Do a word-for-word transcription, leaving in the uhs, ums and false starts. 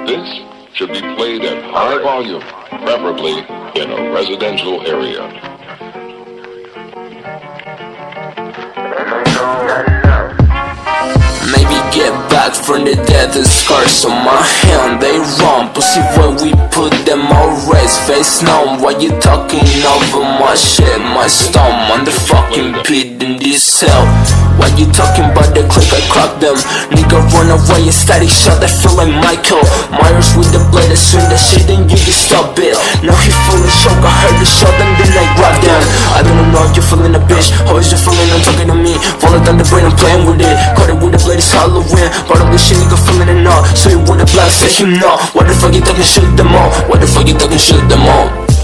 This should be played at high volume, preferably in a residential area. Maybe get back from the death, the scars on my hand, they run. Pussy where we put them all raised, face numb. Why you talking over my shit, my stomach on the fucking pit in this hell? Why you talking about the click, I crack them. Nigga run away, a static shot, I feel like Michael Myers with the blade, I swing that shit and you can stop it. Now he feeling choke, I heard the shot and then I grab them. I don't know if you're feeling a bitch, how is you feeling, I'm talking to me. Falling down the brain, I'm playing with it. Caught it with the blade, it's Halloween. Brought all this shit, nigga feeling it now. So you wanna black, say him no. What the fuck you talking, shoot them all. What the fuck you talking, shoot them all.